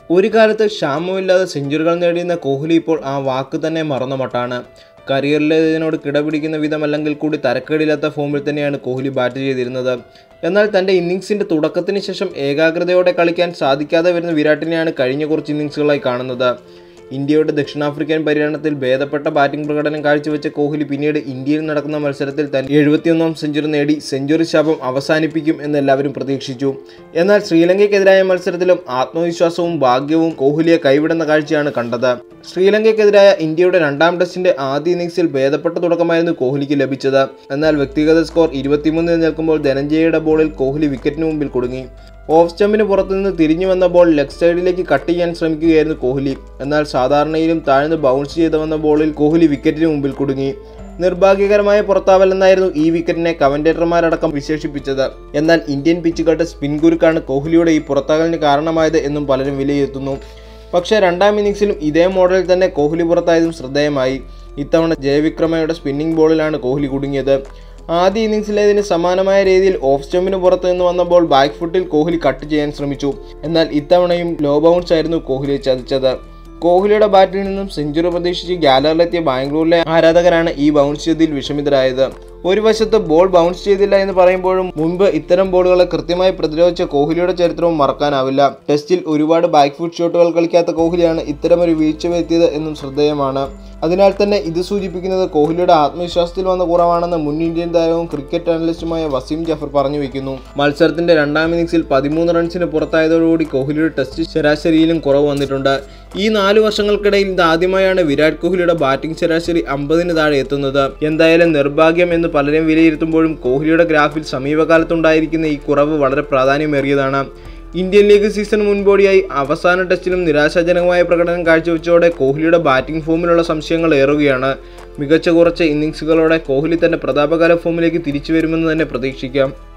ഒരു കാലത്ത് ക്ഷാമമില്ലാതെ സെഞ്ചുറികൾ നേടിയിരുന്ന കോഹ്ലി ഇപ്പോൾ ആ വാക്ക് തന്നെ മറന്ന മട്ടാണ്. കരിയറിലേതിനോട് കിടപിടിക്കുന്ന വിധമല്ലെങ്കിൽ കൂടി തരക്കേടില്ലാത്ത ഫോമിൽ തന്നെയാണ് കോഹ്ലി ബാറ്റ് ചെയ്തിരുന്നത്. എന്നാൽ തൻ്റെ ഇന്നിങ്സിൻ്റെ തുടക്കത്തിന് ശേഷം ഏകാഗ്രതയോടെ കളിക്കാൻ സാധിക്കാതെ വരുന്ന വിരാട്ടിനെയാണ് കഴിഞ്ഞ കുറച്ച് ഇന്നിങ്സുകളായി കാണുന്നത്. ഇന്ത്യയുടെ ദക്ഷിണാഫ്രിക്കൻ പര്യടനത്തിൽ ഭേദപ്പെട്ട ബാറ്റിംഗ് പ്രകടനം കാഴ്ചവെച്ച കോഹ്ലി പിന്നീട് ഇന്ത്യയിൽ നടക്കുന്ന മത്സരത്തിൽ തന്റെ 71ാം സെഞ്ചുറി നേടി സെഞ്ചുറി ശാപം അവസാനിപ്പിക്കും എന്നെല്ലാവരും പ്രതീക്ഷിച്ചു. എന്നാൽ ശ്രീലങ്കയ്ക്കെതിരായ മത്സരത്തിലും ആത്മവിശ്വാസവും ഭാഗ്യവും കോഹ്ലിയെ കൈവിടുന്ന കാഴ്ചയാണ് കണ്ടത്. ശ്രീലങ്കയ്ക്കെതിരായ ഇന്ത്യയുടെ രണ്ടാം ടെസ്റ്റിന്റെ ആദ്യ ഇന്നിങ്സിൽ ഭേദപ്പെട്ട തുടക്കമായിരുന്നു കോഹ്ലിക്ക് ലഭിച്ചത്. എന്നാൽ വ്യക്തിഗത സ്കോർ 23 നിൽക്കുമ്പോൾ ധനഞ്ജയയുടെ ബോളിൽ കോഹ്ലി വിക്കറ്റിന് മുമ്പിൽ കുടുങ്ങി. ഓഫ് സ്റ്റമ്പിന് പുറത്തുനിന്ന് തിരിഞ്ഞു വന്ന ബോൾ ലെഗ് സൈഡിലേക്ക് കട്ട് ചെയ്യാൻ ശ്രമിക്കുകയായിരുന്നു കോഹ്ലി. എന്നാൽ സാധാരണയിലും താഴ്ന്ന് ബൗൺസ് ചെയ്ത് വന്ന ബോളിൽ കോഹ്ലി വിക്കറ്റിന് മുമ്പിൽ കുടുങ്ങി. നിർഭാഗ്യകരമായ പുറത്താവലെന്നായിരുന്നു ഈ വിക്കറ്റിനെ കമന്റേറ്റർമാരടക്കം വിശേഷിപ്പിച്ചത്. എന്നാൽ ഇന്ത്യൻ പിച്ചുകളുടെ സ്പിൻ കുരുക്കാണ് കോഹ്ലിയുടെ ഈ പുറത്താകലിന് കാരണമായത് എന്നും പലരും വിലയിരുത്തുന്നു. പക്ഷേ രണ്ടാം ഇന്നിങ്സിലും ഇതേ മോഡലിൽ തന്നെ കോഹ്ലി പുറത്തായതും ശ്രദ്ധേയമായി. ഇത്തവണ ജയവിക്രമയുടെ സ്പിന്നിംഗ് ബോളിലാണ് കോഹ്ലി കുടുങ്ങിയത്. ആദ്യ ഇന്നിങ്സിലേതിന് സമാനമായ രീതിയിൽ ഓഫ് സ്റ്റമ്പിന് പുറത്തു നിന്ന് വന്ന ബോൾ ബാക്ക് ഫുട്ടിൽ കോഹ്ലി കട്ട് ചെയ്യാൻ ശ്രമിച്ചു. എന്നാൽ ഇത്തവണയും ലോ ബൗൺസ് ആയിരുന്നു കോഹ്ലിയെ ചതിച്ചത്. കോഹ്ലിയുടെ ബാറ്റിൽ നിന്നും സെഞ്ചുറി പ്രതീക്ഷിച്ച് ഗ്യാലറിലെത്തിയ ബാംഗ്ലൂരിലെ ആരാധകരാണ് ഈ ബൗൺസ് ചെയ്തിൽ വിഷമിതരായത്. ഒരു വശത്ത് ബോൾ ബൗൺസ് ചെയ്തില്ല എന്ന് പറയുമ്പോഴും മുൻപ് ഇത്തരം ബോളുകളെ കൃത്യമായി പ്രതിരോധിച്ച കോഹ്ലിയുടെ ചരിത്രവും മറക്കാനാവില്ല. ടെസ്റ്റിൽ ഒരുപാട് ബാക്ക് ഫുട്ട് ഷോട്ടുകൾ കളിക്കാത്ത കോഹ്ലിയാണ് ഇത്തരമൊരു വീഴ്ച വരുത്തിയത് എന്നും ശ്രദ്ധേയമാണ്. അതിനാൽ തന്നെ ഇത് സൂചിപ്പിക്കുന്നത് കോഹ്ലിയുടെ ആത്മവിശ്വാസത്തിൽ വന്ന കുറവാണെന്ന് മുൻ ഇന്ത്യൻ താരവും ക്രിക്കറ്റ് അനലിസ്റ്റുമായ വസീം ജാഫർ പറഞ്ഞു വയ്ക്കുന്നു. മത്സരത്തിന്റെ രണ്ടാം ഇന്നിങ്സിൽ 13 റൺസിന് പുറത്തായതോടുകൂടി കോഹ്ലിയുടെ ടെസ്റ്റ് ശരാശരിയിലും കുറവ് വന്നിട്ടുണ്ട്. ഈ 4 വർഷങ്ങൾക്കിടയിൽ ഇതാദ്യമായാണ് വിരാട് കോഹ്ലിയുടെ ബാറ്റിംഗ് ശരാശരി 50-ന് താഴെ എത്തുന്നത്. എന്തായാലും നിർഭാഗ്യം എന്ന് പലരും വിലയിരുത്തുമ്പോഴും കോഹ്ലിയുടെ ഗ്രാഫിൽ സമീപകാലത്തുണ്ടായിരിക്കുന്ന ഈ കുറവ് വളരെ പ്രാധാന്യമേറിയതാണ്. ഇന്ത്യൻ ലീഗ് സീസൺ മുൻപോടിയായി അവസാന ടെസ്റ്റിലും നിരാശാജനകമായ പ്രകടനം കാഴ്ചവെച്ചതോടെ കോഹ്ലിയുടെ ബാറ്റിംഗ് ഫോമിലുള്ള സംശയങ്ങൾ ഏറുകയാണ്. മികച്ച കുറച്ച് ഇന്നിങ്സുകളോടെ കോഹ്ലി തന്റെ പ്രതാപകാല ഫോമിലേക്ക് തിരിച്ചു വരുമെന്ന് തന്നെ പ്രതീക്ഷിക്കാം.